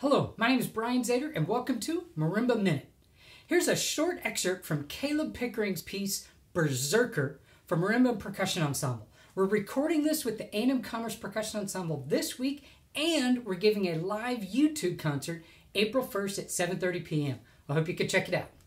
Hello, my name is Brian Zader and welcome to Marimba Minute. Here's a short excerpt from Caleb Pickering's piece, Berserker, from Marimba Percussion Ensemble. We're recording this with the A&M Commerce Percussion Ensemble this week, and we're giving a live YouTube concert April 1st at 7:30 p.m. I hope you can check it out.